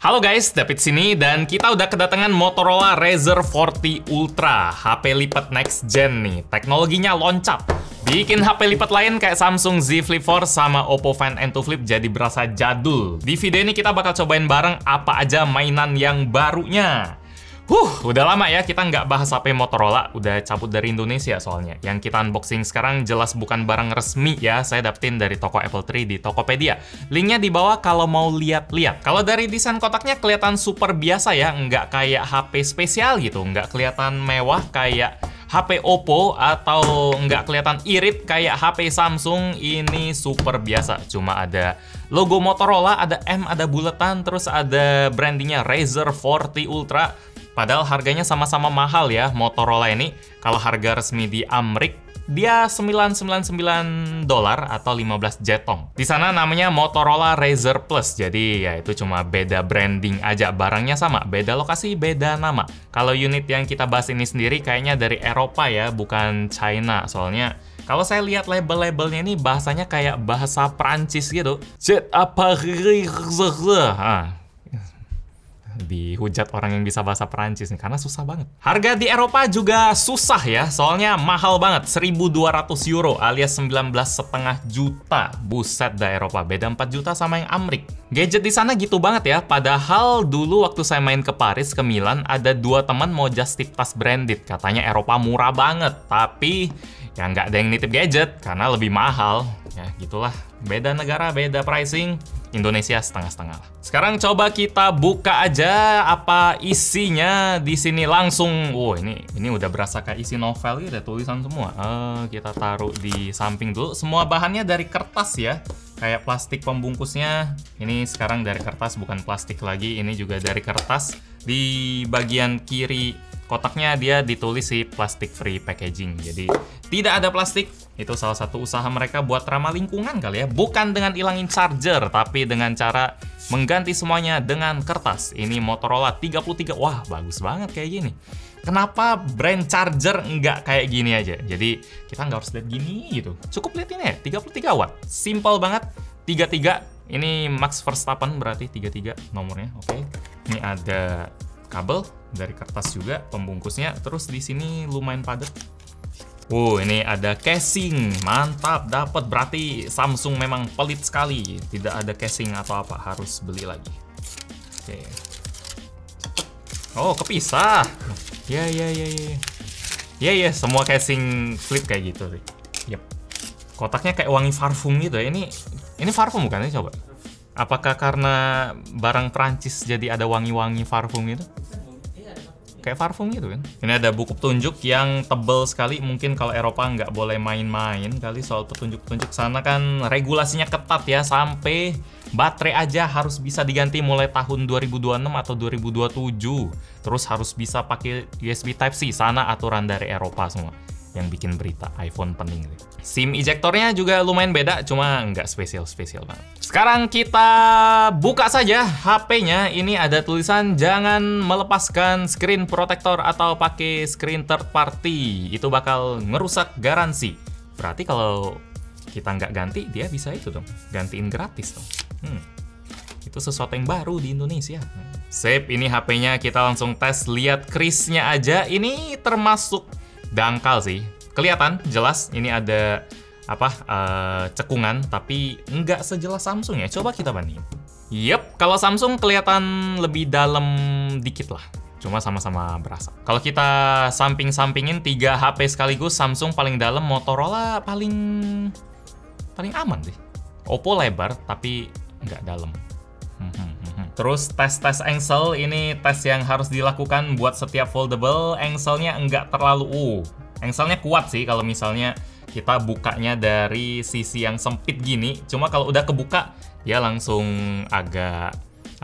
Halo guys, David sini dan kita udah kedatangan Motorola Razr 40 Ultra, HP lipat next gen nih. Teknologinya loncat. Bikin HP lipat lain kayak Samsung Z Flip 4 sama Oppo Find N2 Flip jadi berasa jadul. Di video ini kita bakal cobain bareng apa aja mainan yang barunya. Udah lama ya kita nggak bahas HP Motorola, udah cabut dari Indonesia soalnya. Yang kita unboxing sekarang jelas bukan barang resmi ya, saya dapetin dari toko Apple Tree di Tokopedia. Linknya di bawah kalau mau lihat-lihat. Kalau dari desain kotaknya kelihatan super biasa ya, nggak kayak HP spesial gitu, nggak kelihatan mewah kayak HP Oppo atau nggak kelihatan irit kayak HP Samsung. Ini super biasa, cuma ada logo Motorola, ada M, ada buletan, terus ada brandingnya Razr 40 Ultra. Padahal harganya sama-sama mahal ya Motorola ini. Kalau harga resmi di Amrik dia $999 atau 15 jetong. Di sana namanya Motorola Razr Plus. Jadi ya itu cuma beda branding aja, barangnya sama, beda lokasi, beda nama. Kalau unit yang kita bahas ini sendiri kayaknya dari Eropa ya, bukan China. Soalnya kalau saya lihat label-labelnya ini bahasanya kayak bahasa Prancis gitu. Dihujat orang yang bisa bahasa Perancis nih, karena susah banget. Harga di Eropa juga susah ya, soalnya mahal banget, 1.200 euro alias 19,5 juta. Buset dah Eropa, beda 4 juta sama yang Amrik. Gadget di sana gitu banget ya, padahal dulu waktu saya main ke Paris, ke Milan, ada 2 teman mau just tip tas branded. Katanya Eropa murah banget, tapi ya nggak ada yang nitip gadget, karena lebih mahal. Ya gitulah, beda negara, beda pricing. Indonesia setengah-setengah. Sekarang coba kita buka aja apa isinya di sini langsung. Ini udah berasa kayak isi novel gitu, tulisan semua. Kita taruh di samping dulu. Semua bahannya dari kertas ya. Kayak plastik pembungkusnya. Ini sekarang dari kertas, bukan plastik lagi. Ini juga dari kertas. Di bagian kiri kotaknya dia ditulis si plastic free packaging. Jadi tidak ada plastik. Itu salah satu usaha mereka buat ramah lingkungan kali ya. Bukan dengan ilangin charger, tapi dengan cara mengganti semuanya dengan kertas. Ini Motorola 33. Wah, bagus banget kayak gini. Kenapa brand charger nggak kayak gini aja? Jadi kita nggak harus lihat gini gitu. Cukup lihat ini ya, 33 watt. Simple banget. 33. Ini Max Verstappen berarti 33 nomornya. Oke. Ini ada kabel dari kertas juga pembungkusnya. Terus di sini lumayan padat. Ini ada casing, mantap, dapat. Berarti Samsung memang pelit sekali, tidak ada casing atau apa, harus beli lagi. Oke. Kepisah. Ya, semua casing flip kayak gitu. Yep. Kotaknya kayak wangi parfum gitu ya. Ini parfum bukan sih, coba? Apakah karena barang Prancis jadi ada wangi-wangi parfum gitu? Kayak parfum gitu kan. Ini ada buku petunjuk yang tebel sekali. Mungkin kalau Eropa nggak boleh main-main kali soal petunjuk-petunjuk. Sana kan regulasinya ketat ya, sampai baterai aja harus bisa diganti mulai tahun 2026 atau 2027. Terus harus bisa pakai USB Type-C. Sana aturan dari Eropa semua. Yang bikin berita iPhone pening. SIM ejectornya juga lumayan beda, cuma nggak spesial-spesial banget. Sekarang kita buka saja HP-nya. Ini ada tulisan jangan melepaskan screen protector atau pakai screen third party. Itu bakal ngerusak garansi. Berarti kalau kita nggak ganti, dia bisa itu dong, gantiin gratis dong. Itu sesuatu yang baru di Indonesia. Sip, ini HP-nya kita langsung tes. Lihat case-nya aja, ini termasuk dangkal sih. Kelihatan jelas ini ada cekungan, tapi nggak sejelas Samsung ya. Coba kita bandingin. Yep, kalau Samsung kelihatan lebih dalam dikit lah. Cuma sama-sama berasa. Kalau kita samping-sampingin 3 HP sekaligus, Samsung paling dalam, Motorola paling aman sih. Oppo lebar tapi nggak dalam. Terus tes engsel, ini tes yang harus dilakukan buat setiap foldable. Engselnya nggak terlalu engselnya kuat sih kalau misalnya kita bukanya dari sisi yang sempit gini. Cuma kalau udah kebuka dia langsung agak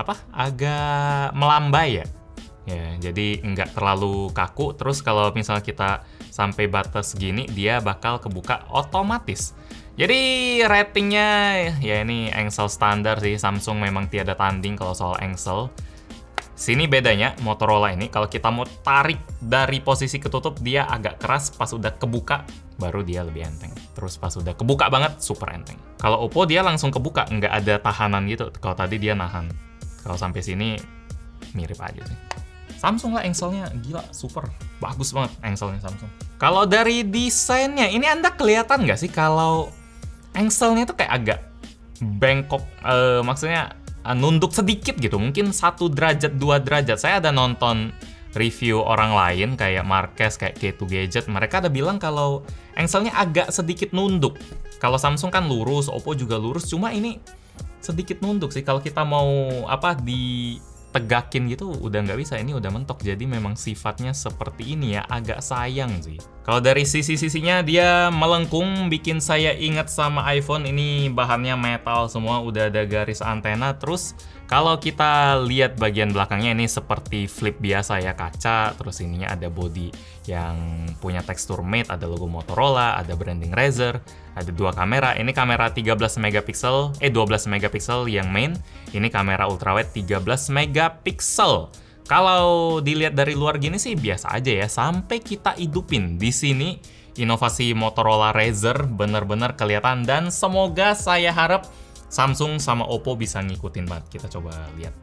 melambai ya. Jadi nggak terlalu kaku. Terus kalau misalnya kita sampai batas gini, dia bakal kebuka otomatis. Jadi ratingnya ya ini engsel standar sih. Samsung memang tiada tanding kalau soal engsel. Sini bedanya Motorola ini, kalau kita mau tarik dari posisi ketutup dia agak keras, pas udah kebuka baru dia lebih enteng. Terus pas udah kebuka banget super enteng. Kalau Oppo dia langsung kebuka, nggak ada tahanan gitu. Kalau tadi dia nahan. Kalau sampai sini mirip aja sih. Samsung lah engselnya, gila, super. Bagus banget engselnya Samsung. Kalau dari desainnya, ini Anda kelihatan nggak sih kalau engselnya tuh kayak agak bengkok, maksudnya nunduk sedikit gitu, mungkin 1 derajat, 2 derajat. Saya ada nonton review orang lain kayak Marques, kayak K2 Gadget, mereka ada bilang kalau engselnya agak sedikit nunduk. Kalau Samsung kan lurus, Oppo juga lurus, cuma ini sedikit nunduk sih. Kalau kita mau ditegakin gitu udah nggak bisa, ini udah mentok. Jadi memang sifatnya seperti ini ya, agak sayang sih. Kalau dari sisi-sisinya dia melengkung, bikin saya ingat sama iPhone. Ini bahannya metal semua, udah ada garis antena. Terus kalau kita lihat bagian belakangnya ini seperti flip biasa ya, kaca. Terus ininya ada body yang punya tekstur matte, ada logo Motorola, ada branding Razer, ada 2 kamera. Ini kamera 13 megapiksel, 12 megapiksel yang main. Ini kamera ultrawide 13 megapiksel. Kalau dilihat dari luar gini sih biasa aja ya, sampai kita hidupin. Di sini inovasi Motorola Razer bener-bener kelihatan, dan semoga saya harap Samsung sama Oppo bisa ngikutin banget. Kita coba lihat.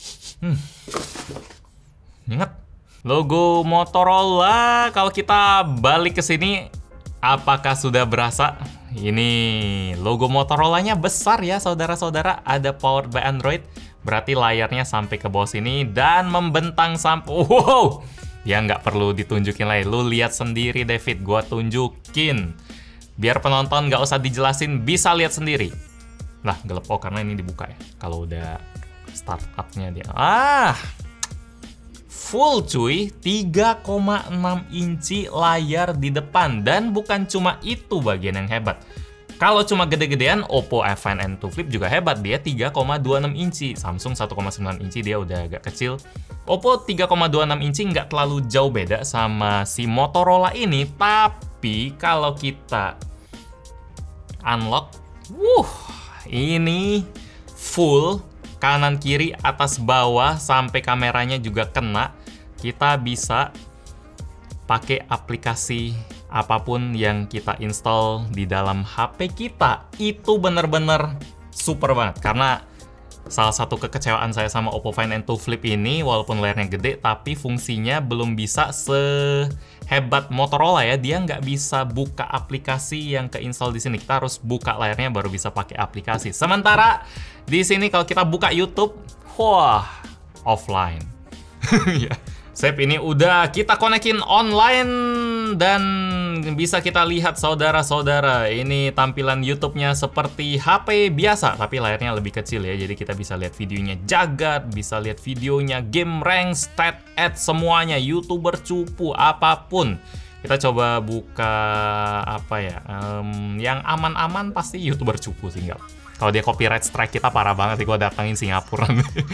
Ingat logo Motorola. Kalau kita balik ke sini, apakah sudah berasa? Ini logo Motorola-nya besar ya saudara-saudara. Ada powered by Android. Berarti layarnya sampai ke bawah sini dan membentang sampai, wow, ya nggak perlu ditunjukin lagi. Lu lihat sendiri David, gua tunjukin. Biar penonton nggak usah dijelasin, bisa lihat sendiri. Lah, gelap, oh karena ini dibuka ya. Kalau udah startupnya dia. Full cuy, 3,6 inci layar di depan. Dan bukan cuma itu bagian yang hebat. Kalau cuma gede-gedean, Oppo Find N2 Flip juga hebat. Dia 3,26 inci. Samsung 1,9 inci, dia udah agak kecil. Oppo 3,26 inci nggak terlalu jauh beda sama si Motorola ini. Tapi kalau kita unlock, ini full. Kanan, kiri, atas, bawah, sampai kameranya juga kena. Kita bisa pakai aplikasi apapun yang kita install di dalam HP kita. Itu bener-bener super banget. Karena salah satu kekecewaan saya sama Oppo Find N2 Flip ini, walaupun layarnya gede, tapi fungsinya belum bisa sehebat Motorola ya. Dia nggak bisa buka aplikasi yang keinstall di sini. Kita harus buka layarnya baru bisa pakai aplikasi. Sementara di sini kalau kita buka YouTube, wah, offline. Ya. Sep ini udah kita konekin online dan bisa kita lihat saudara-saudara. Ini tampilan YouTube-nya seperti HP biasa, tapi layarnya lebih kecil ya. Jadi kita bisa lihat videonya jagat, bisa lihat videonya game rank, stat, ads, semuanya. YouTuber cupu, apapun. Kita coba buka apa ya? Yang aman-aman pasti YouTuber cupu sih, enggak. Kalau dia copyright strike kita parah banget sih, gue datangin Singapura.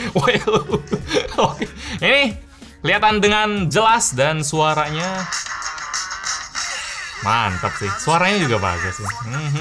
Oke. Ini kelihatan dengan jelas dan suaranya mantap sih. Suaranya juga bagus sih.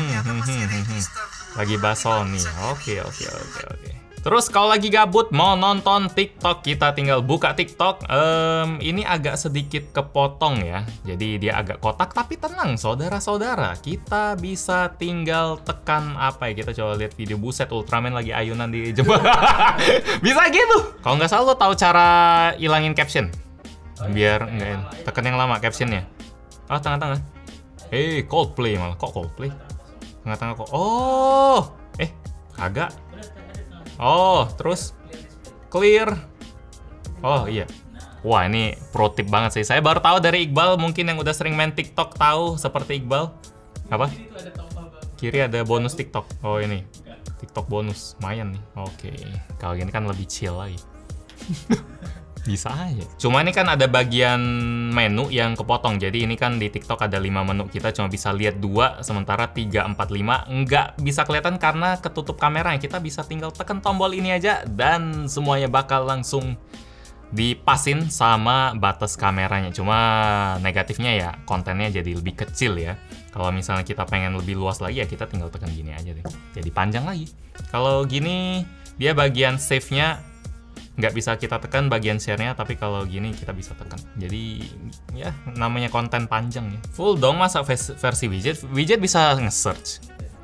Lagi bass nih. Oke. Terus kalau lagi gabut mau nonton TikTok, kita tinggal buka TikTok. Ini agak sedikit kepotong ya. Jadi dia agak kotak, tapi tenang saudara-saudara. Kita bisa tinggal tekan apa ya? Kita coba lihat video, buset, Ultraman lagi ayunan di jembatan. Bisa gitu. Kalau nggak salah lo tahu cara ilangin caption. Biar nggak tekan yang lama captionnya. Oh, tengah-tengah. Coldplay malah. Kok Coldplay? Tengah-tengah kok. Oh, kagak. Oh, terus clear. Oh iya. Wah, ini pro tip banget sih. Saya baru tahu dari Iqbal, mungkin yang udah sering main TikTok tahu seperti Iqbal. Apa? Kiri ada bonus TikTok. Oh, ini. TikTok bonus. Lumayan nih. Oke. Kalau gini kan lebih chill lagi. Bisa aja. Cuma ini kan ada bagian menu yang kepotong. Jadi ini kan di TikTok ada 5 menu. Kita cuma bisa lihat 2, sementara 3, 4, 5 nggak bisa kelihatan karena ketutup kameranya. Kita bisa tinggal tekan tombol ini aja dan semuanya bakal langsung dipasin sama batas kameranya. Cuma negatifnya ya kontennya jadi lebih kecil ya. Kalau misalnya kita pengen lebih luas lagi ya kita tinggal tekan gini aja deh. Jadi panjang lagi. Kalau gini dia bagian save-nya nggak bisa kita tekan, bagian share-nya, tapi kalau gini kita bisa tekan. Jadi ya namanya konten panjang ya. Full dong masa versi widget. Widget bisa nge-search,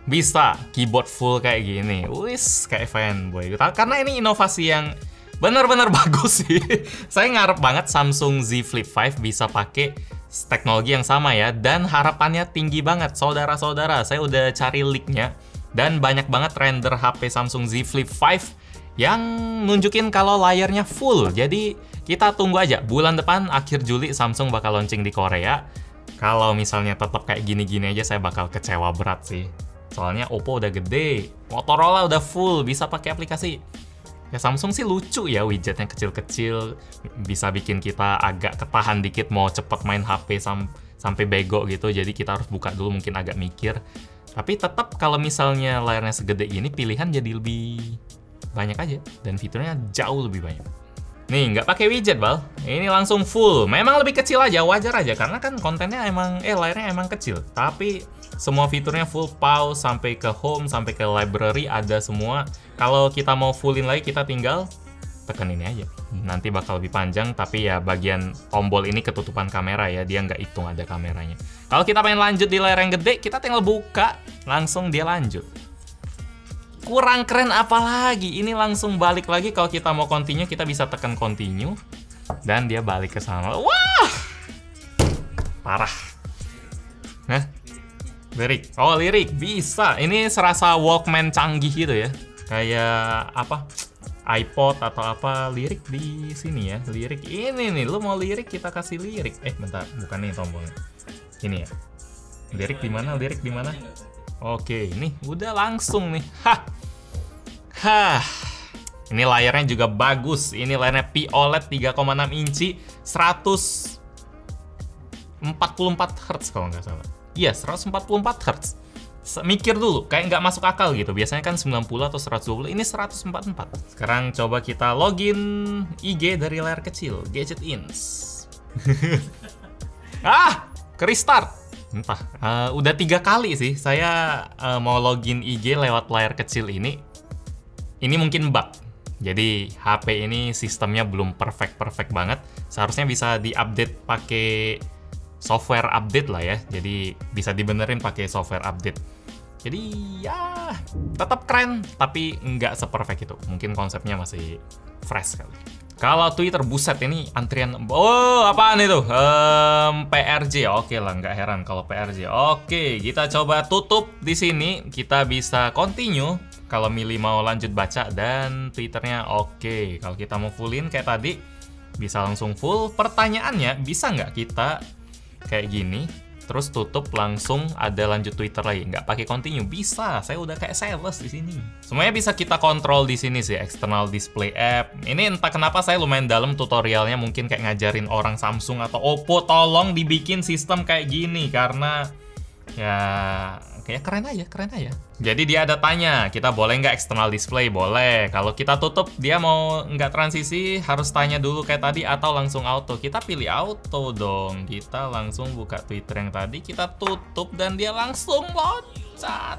bisa keyboard full kayak gini. Wis, kayak fanboy. Karena ini inovasi yang benar-benar bagus sih. Saya ngarep banget Samsung Z Flip 5 bisa pakai teknologi yang sama ya. Dan harapannya tinggi banget, saudara-saudara. Saya udah cari leaknya. Dan banyak banget render HP Samsung Z Flip 5 yang nunjukin kalau layarnya full. Jadi kita tunggu aja. Bulan depan, akhir Juli, Samsung bakal launching di Korea. Kalau misalnya tetap kayak gini-gini aja, saya bakal kecewa berat sih. Soalnya Oppo udah gede, Motorola udah full, bisa pakai aplikasi. Ya Samsung sih lucu ya, widgetnya kecil-kecil, bisa bikin kita agak ketahan dikit mau cepet main HP sampai bego gitu, jadi kita harus buka dulu, mungkin agak mikir. Tapi tetap kalau misalnya layarnya segede ini, pilihan jadi lebih banyak aja, dan fiturnya jauh lebih banyak. Nih, nggak pakai widget, Bal. Ini langsung full. Memang lebih kecil aja, wajar aja. Karena kan kontennya emang, layarnya emang kecil. Tapi semua fiturnya full, pause, sampai ke home, sampai ke library, ada semua. Kalau kita mau fullin lagi, kita tinggal tekan ini aja. Nanti bakal lebih panjang, tapi ya bagian tombol ini ketutupan kamera ya. Dia nggak hitung ada kameranya. Kalau kita pengen lanjut di layar yang gede, kita tinggal buka, langsung dia lanjut. Kurang keren apalagi, ini langsung balik lagi. Kalau kita mau continue, kita bisa tekan continue dan dia balik ke sana. Wah, parah. Nah, lirik, lirik bisa. Ini serasa Walkman canggih gitu ya, kayak apa, iPod atau apa. Lirik di sini ya, lirik ini nih. Lu mau lirik, kita kasih lirik. Bentar, bukan nih tombolnya. Ini ya, lirik di mana? Lirik di mana? Oke, ini udah langsung nih. Ini layarnya juga bagus. Ini layarnya POLED 3,6 inci, 144 Hz kalau nggak salah. Iya, 144 Hz. Mikir dulu, kayak nggak masuk akal gitu. Biasanya kan 90 atau 120, ini 144. Sekarang coba kita login IG dari layar kecil, Gadget Ins. Ke restart. Entah, udah 3 kali sih saya mau login IG lewat layar kecil ini. Ini mungkin bug. Jadi HP ini sistemnya belum perfect banget. Seharusnya bisa diupdate pakai software update lah ya. Jadi bisa dibenerin pakai software update. Jadi ya tetap keren, tapi nggak seperfect itu. Mungkin konsepnya masih fresh kali. Kalau Twitter, buset ini antrian. Apaan itu? PRJ. Oke lah, nggak heran kalau PRJ. Oke, kita coba tutup di sini. Kita bisa continue kalau milih mau lanjut baca, dan Twitternya oke. Kalau kita mau fullin kayak tadi, bisa langsung full. Pertanyaannya, bisa nggak kita kayak gini, terus tutup langsung ada lanjut Twitter lagi, nggak pakai continue? Bisa, saya udah kayak sales di sini. Semuanya bisa kita kontrol di sini sih, external display app. Ini entah kenapa saya lumayan dalam tutorialnya, mungkin kayak ngajarin orang Samsung atau Oppo, tolong dibikin sistem kayak gini, karena ya kayak keren aja. Jadi dia ada tanya, kita boleh nggak external display? Boleh. Kalau kita tutup, dia mau nggak transisi, harus tanya dulu kayak tadi, atau langsung auto. Kita pilih auto dong. Kita langsung buka Twitter yang tadi, kita tutup, dan dia langsung loncat.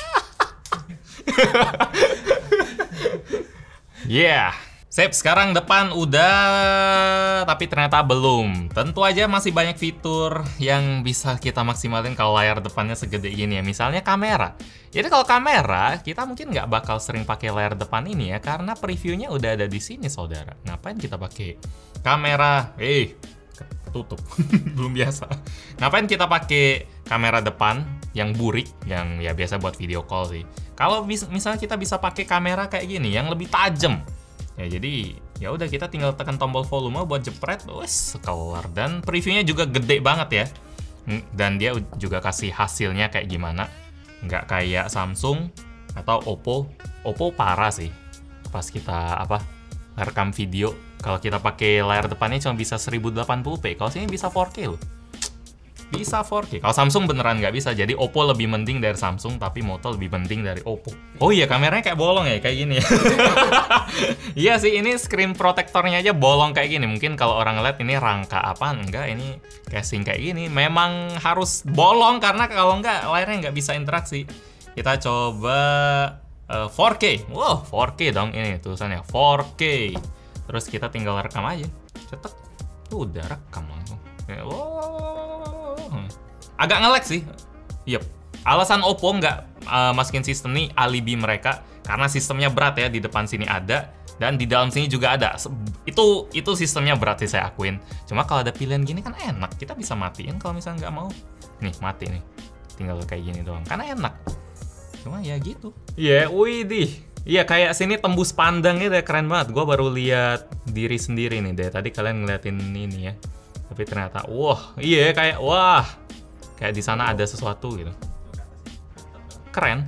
Yeah. Sip, sekarang depan udah, tapi ternyata belum. Tentu aja masih banyak fitur yang bisa kita maksimalin kalau layar depannya segede gini ya. Misalnya kamera. Jadi kalau kamera, kita mungkin nggak bakal sering pakai layar depan ini ya, karena previewnya udah ada di sini, saudara. Ngapain kita pakai kamera? Tutup. Belum biasa. Ngapain kita pakai kamera depan yang burik, yang ya biasa buat video call sih. Kalau misalnya kita bisa pakai kamera kayak gini, yang lebih tajam. Ya jadi ya udah, kita tinggal tekan tombol volume buat jepret, wes keluar. Dan previewnya juga gede banget ya. Dan dia juga kasih hasilnya kayak gimana. Nggak kayak Samsung atau Oppo. Oppo parah sih. Pas kita rekam video, kalau kita pakai layar depannya cuma bisa 1080p. Kalau sini bisa 4K loh. Bisa 4K. Kalau Samsung beneran nggak bisa. Jadi Oppo lebih mending dari Samsung, tapi Moto lebih penting dari Oppo. Oh iya, kameranya kayak bolong ya, kayak gini ya. Iya sih, ini screen protectornya aja bolong kayak gini. Mungkin kalau orang ngeliat ini rangka apaan, enggak, ini casing kayak gini. Memang harus bolong, karena kalau nggak layarnya nggak bisa interaksi. Kita coba 4K. Wow, 4K dong ini tulisannya, 4K. Terus kita tinggal rekam aja. Cetek. Udah rekam langsung. Agak nge-lag sih. Alasan Oppo nggak masukin sistem nih alibi mereka karena sistemnya berat ya, di depan sini ada dan di dalam sini juga ada. Itu sistemnya berat sih, saya akuin. Cuma kalau ada pilihan gini kan enak, kita bisa matiin kalau misalnya nggak mau. Nih mati nih, tinggal kayak gini doang, karena enak. Cuma ya gitu. Iya, widih. Iya, kayak sini tembus pandang gitu ya, keren banget. Gue baru lihat diri sendiri nih dari tadi, kalian ngeliatin ini ya. Tapi ternyata, wah, iya kayak wah, kayak di sana ada sesuatu gitu. Keren.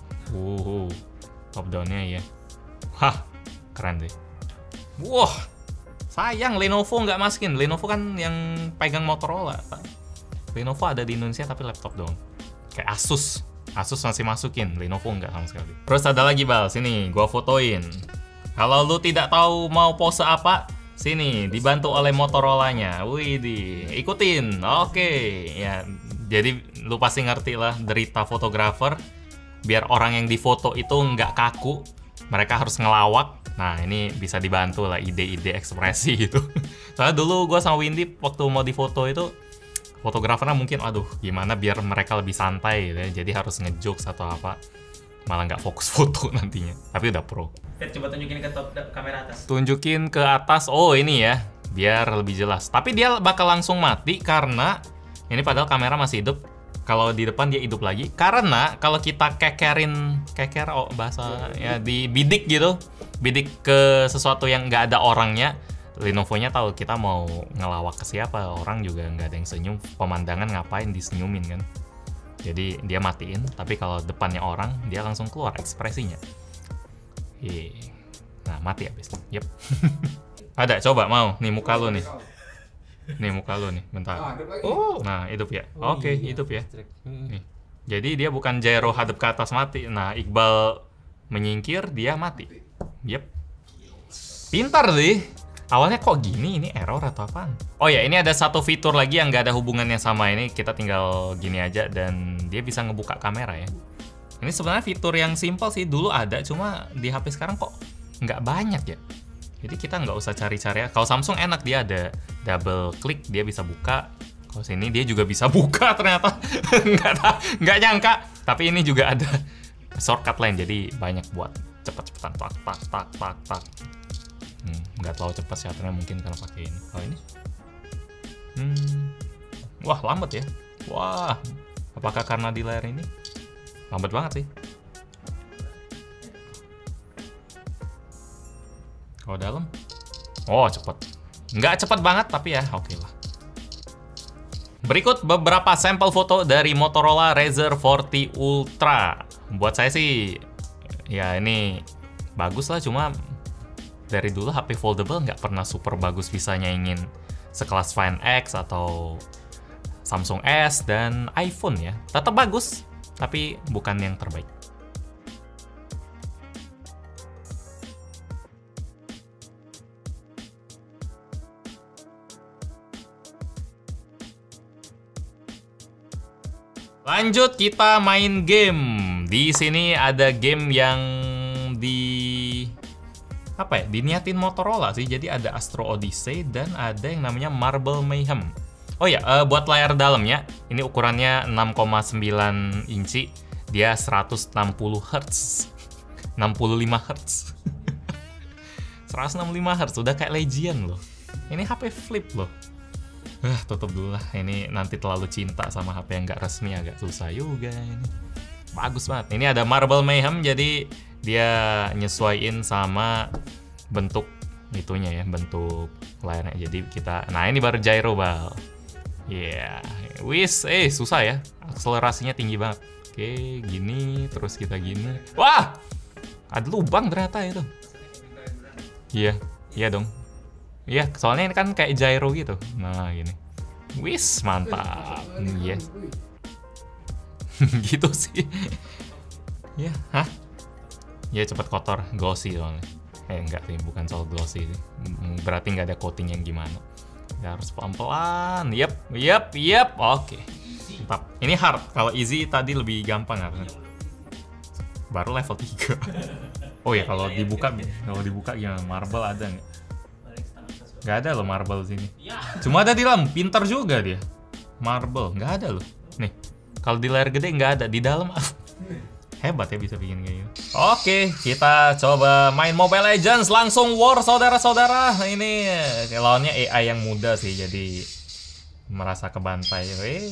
Top down-nya ya. Hah, keren deh. Wah, sayang Lenovo nggak masukin. Lenovo kan yang pegang Motorola. Lenovo ada di Indonesia tapi laptop doang. Kayak Asus masih masukin, Lenovo nggak sama sekali. Terus ada lagi Bal, sini gua fotoin. Kalau lu tidak tahu mau pose apa, sini dibantu oleh Motorola-nya. Widih, ikutin. Oke, ya. Jadi lu pasti ngerti lah derita fotografer. Biar orang yang difoto itu nggak kaku, mereka harus ngelawak. Nah, ini bisa dibantu lah ide-ide ekspresi gitu. Soalnya dulu gua sama Windy waktu mau difoto itu, fotografernya mungkin, aduh gimana biar mereka lebih santai gitu ya. Jadi harus ngejokes atau apa, malah nggak fokus foto nantinya. Tapi udah pro. Coba tunjukin ke top kamera atas. Tunjukin ke atas, oh ini ya, biar lebih jelas. Tapi dia bakal langsung mati karena ini padahal kamera masih hidup. Kalau di depan dia hidup lagi. Karena kalau kita keker bahasa ya, dibidik gitu, bidik ke sesuatu yang nggak ada orangnya, Lenovo-nya tahu kita mau ngelawak ke siapa, orang juga nggak ada yang senyum, pemandangan ngapain disenyumin kan. Jadi dia matiin, tapi kalau depannya orang, dia langsung keluar ekspresinya. Nah, mati habis. Yep. Ada, coba mau. Nih muka lu nih. Nih muka lu nih, bentar. Oh, nah hidup ya. Oke, hidup ya. Nih. Jadi dia bukan gyro hadap ke atas mati. Nah, Iqbal menyingkir, dia mati. Yep. Pintar sih. Awalnya kok gini, ini error atau apaan? Oh ya, ini ada satu fitur lagi yang nggak ada hubungannya sama ini. Kita tinggal gini aja dan dia bisa ngebuka kamera ya. Ini sebenarnya fitur yang simple sih, dulu ada, cuma di HP sekarang kok nggak banyak ya. Jadi kita nggak usah cari-cari ya. Kalau Samsung enak, dia ada double klik, dia bisa buka. Kalau sini dia juga bisa buka ternyata. nggak nyangka. Tapi ini juga ada shortcut lain, jadi banyak buat cepet-cepetan. Tak. Nggak terlalu cepat shutter-nya mungkin karena pakai ini. Kalau ini wah lambat ya. Wah, apakah karena di layar ini lambat banget sih? Kalau dalam, oh cepet. Nggak cepet banget tapi ya oke lah. Berikut beberapa sampel foto dari Motorola Razr 40 Ultra. Buat saya sih ya ini bagus lah, cuma dari dulu HP foldable nggak pernah super bagus bisa nyaingin sekelas Find X atau Samsung S dan iPhone ya. Tetap bagus, tapi bukan yang terbaik. Lanjut kita main game. Di sini ada game yang diniatin Motorola sih. Jadi ada Astro Odyssey dan ada yang namanya Marble Mayhem. Oh ya, buat layar dalamnya, ini ukurannya 6,9 inci, dia 160 Hz. 65 Hz. 165 Hz, udah kayak Legion loh. Ini HP flip loh. Tutup dulu lah, ini nanti terlalu cinta sama HP yang nggak resmi, agak susah juga ini. Bagus banget. Ini ada Marble Mayhem, jadi dia nyesuaiin sama bentuk itunya ya, bentuk layarnya. Jadi kita, nah ini baru gyro Bal. Ya, yeah. Susah ya, akselerasinya tinggi banget. Oke, gini, terus kita gini. Wah, ada lubang ternyata itu. Iya dong. Iya, soalnya ini kan kayak gyro gitu. Nah, gini. Wis, mantap. Iya. Gitu sih. Ya, ya cepet kotor, glossy soalnya. Enggak sih, bukan soal glossy sih. Berarti nggak ada coating yang gimana. Ya, harus pelan-pelan. Yep. Oke. Mantap. Ini hard. Kalau easy tadi lebih gampang harusnya. Baru level 3. Oh ya, kalau dibuka gimana? Marble ada nggak? Nggak ada loh marble sini. Cuma ada di dalam. Pintar juga dia. Marble nggak ada loh. Nih, kalau di layar gede nggak ada. Di dalam Hebat ya bisa bikin kayak gitu. Oke, kita coba main Mobile Legends langsung war saudara-saudara. Ini lawannya AI yang muda sih, jadi merasa kebantai.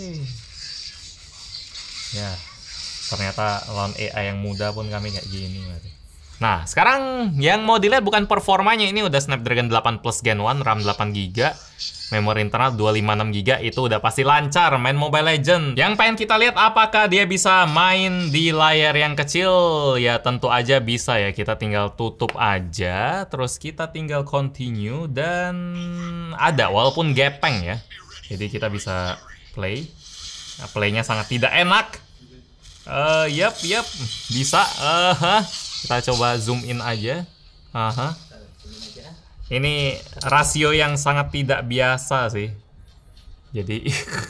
Ya, ternyata lawan AI yang muda pun kami kayak gini. Nah, sekarang yang mau dilihat bukan performanya, ini udah Snapdragon 8 Plus Gen 1, RAM 8GB, memori internal 256GB, itu udah pasti lancar main Mobile Legends. Yang pengen kita lihat apakah dia bisa main di layar yang kecil, ya tentu aja bisa ya. Kita tinggal tutup aja, terus kita tinggal continue, dan ada, walaupun gepeng ya. Jadi kita bisa play. Nah, playnya sangat tidak enak. Yap, bisa. Kita coba zoom in aja. Ini rasio yang sangat tidak biasa sih. Jadi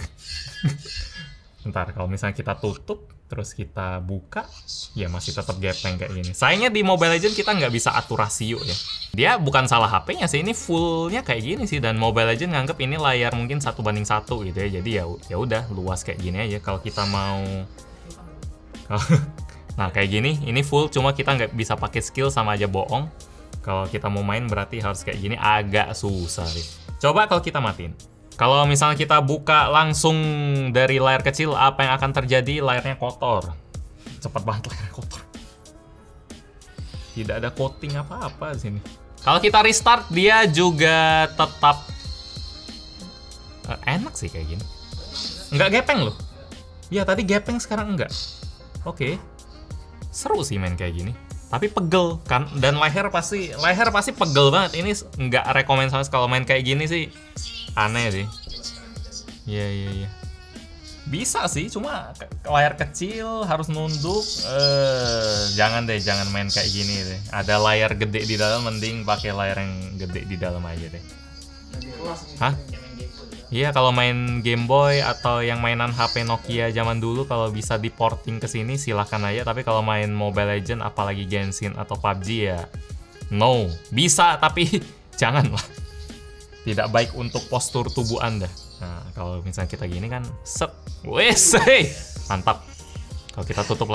bentar, kalau misalnya kita tutup terus kita buka, ya masih tetap gepeng kayak gini. Sayangnya di Mobile Legends kita nggak bisa atur rasio ya. Dia bukan salah HP-nya sih, ini fullnya kayak gini sih, dan Mobile Legends nganggep ini layar mungkin 1:1 gitu ya. Jadi ya udah luas kayak gini aja. Kalau kita mau nah kayak gini, ini full, cuma kita nggak bisa pakai skill, sama aja bohong. Kalau kita mau main berarti harus kayak gini, agak susah nih. Coba kalau kita matiin. Kalau misalnya kita buka langsung dari layar kecil, apa yang akan terjadi? Layarnya kotor. Cepet banget layarnya kotor. Tidak ada coating apa-apa di sini. Kalau kita restart, dia juga tetap enak sih kayak gini. Nggak gepeng loh. Ya tadi gepeng, sekarang enggak. Oke. Seru sih main kayak gini, tapi pegel kan, dan leher pasti pegel banget. Ini nggak rekomend sama kalau main kayak gini sih, aneh sih. Iya. Bisa sih, cuma layar kecil harus nunduk. Jangan main kayak gini deh. Ada layar gede di dalam, mending pakai layar yang gede di dalam aja deh. Hah? Iya, kalau main Game Boy atau yang mainan HP Nokia zaman dulu, kalau bisa diporting ke sini silahkan aja. Tapi kalau main Mobile Legends, apalagi Genshin atau PUBG ya no. Bisa, tapi janganlah. Tidak baik untuk postur tubuh Anda. Nah, kalau misalnya kita gini kan, set, wes, mantap. Kalau kita tutup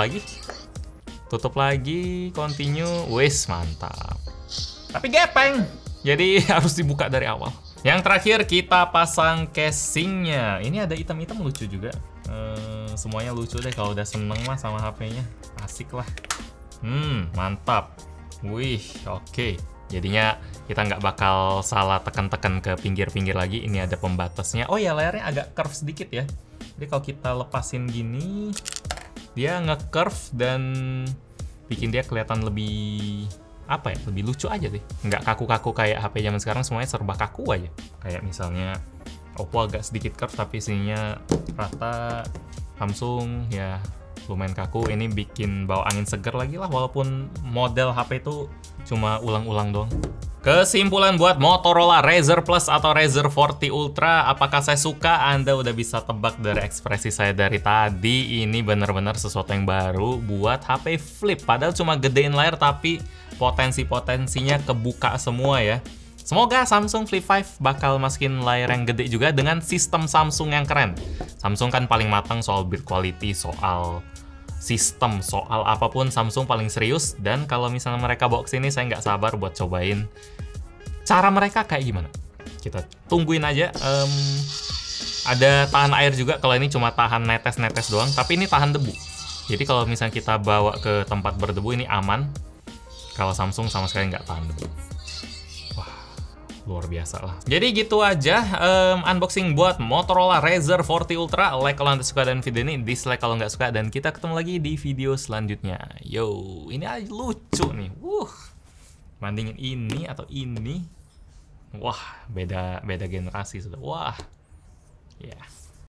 lagi, continue, wes, mantap. Tapi gepeng, jadi harus dibuka dari awal. Yang terakhir kita pasang casingnya. Ini ada item-item lucu juga. Semuanya lucu deh kalau udah seneng mah sama HP-nya. Asik lah. Mantap. Wih, oke. Jadinya kita nggak bakal salah tekan-tekan ke pinggir-pinggir lagi. Ini ada pembatasnya. Oh ya, layarnya agak curve sedikit ya. Jadi kalau kita lepasin gini, dia nge-curve dan bikin dia kelihatan lebih lebih lucu aja deh. Nggak kaku-kaku kayak HP zaman sekarang, semuanya serba kaku aja. Kayak misalnya Oppo agak sedikit curve tapi sininya rata. Samsung ya lumayan kaku. Ini bikin bawa angin seger lagi lah, walaupun model HP itu cuma ulang-ulang doang. Kesimpulan buat Motorola Razr Plus atau Razr 40 Ultra, apakah saya suka? Anda udah bisa tebak dari ekspresi saya dari tadi. Ini benar-benar sesuatu yang baru buat HP flip. Padahal cuma gedein layar, tapi potensi-potensinya kebuka semua ya. Semoga Samsung Flip 5 bakal masukin layar yang gede juga dengan sistem Samsung yang keren. Samsung kan paling matang soal build quality, soal sistem, soal apapun Samsung paling serius. Dan kalau misalnya mereka bawa kesini, saya nggak sabar buat cobain cara mereka kayak gimana. Kita tungguin aja. Ada tahan air juga, kalau ini cuma tahan netes-netes doang, tapi ini tahan debu. Jadi kalau misalnya kita bawa ke tempat berdebu, ini aman. Kalau Samsung sama sekali nggak tahan debu. Wah, luar biasa lah. Jadi gitu aja unboxing buat Motorola Razr 40 Ultra. Like kalau Anda suka dengan video ini, dislike kalau nggak suka, dan kita ketemu lagi di video selanjutnya. Yo, ini aja lucu nih. Bandingin ini atau ini. Wah, beda generasi sudah. Wah. Ya. Yeah.